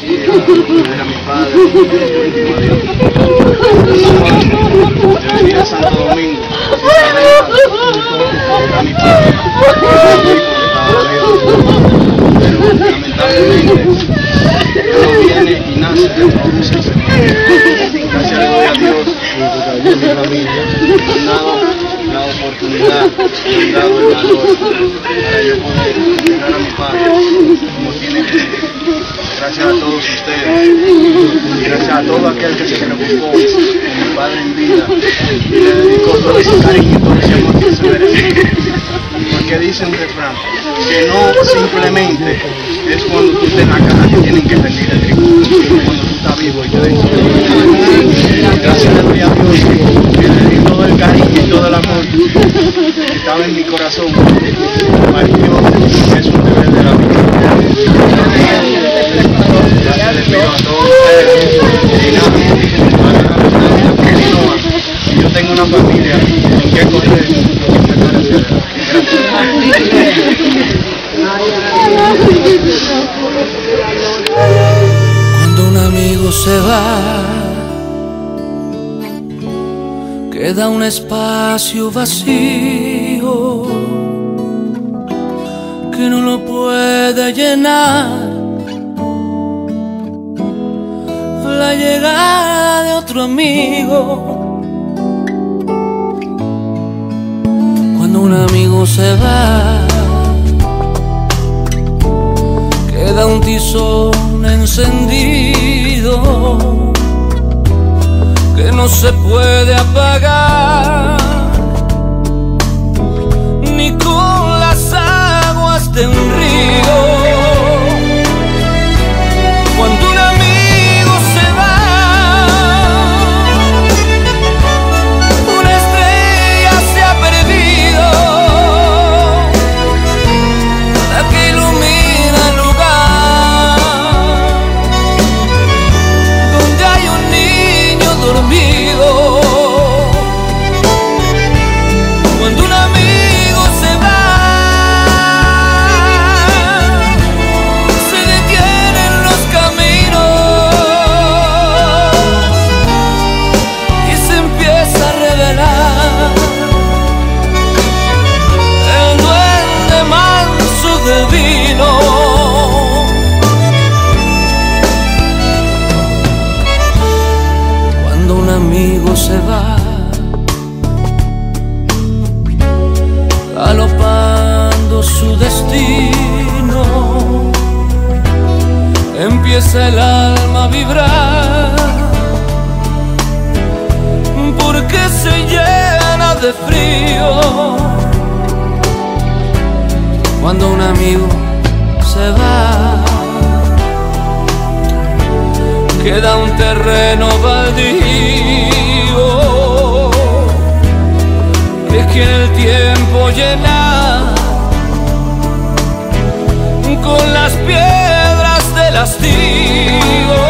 a mi padre, último adiós. Yo vivía en Santo Domingo, a mi padre, pero lamentablemente no viene y nace de nuevo. Gracias le doy a Dios y a mi familia, me han dado la oportunidad, me han dado el valor para yo poder entregar a mi padre como tiene que ser. Gracias a todos ustedes y gracias a todo aquel que se preocupó por mi padre en vida y le dedicó todo ese cariño y todo ese amor que se merece. Porque dice un refrán que no simplemente es cuando tú estés en la caja que tienen que rendir el trigo, cuando tú estás vivo y te den todo. Gracias le doy a Dios que le di todo el cariño y todo el amor que estaba en mi corazón. Partió, es un deber de la vida. Gracias les pido a todos ustedes y nada, que no, yo tengo una familia con que correr y empezar hacia adelante. Cuando un amigo se va, queda un espacio vacío que no lo puede llenar la llegada de otro amigo. Cuando un amigo se va, queda un tizón encendido que no se puede apagar ni con las aguas de un río. Cuando un amigo se va, una estrella se ha perdido, la que ilumina el lugar donde hay un niño dormido. Cuando un amigo se va, se detienen los caminos y se empieza a revelar el duende manso del vino. Cuando un amigo se va, galopando su destino, empieza el alma a vibrar, porque se llena de frío. Cuando un amigo se va, queda un terreno baldío que el tiempo llena con las piedras del hastío.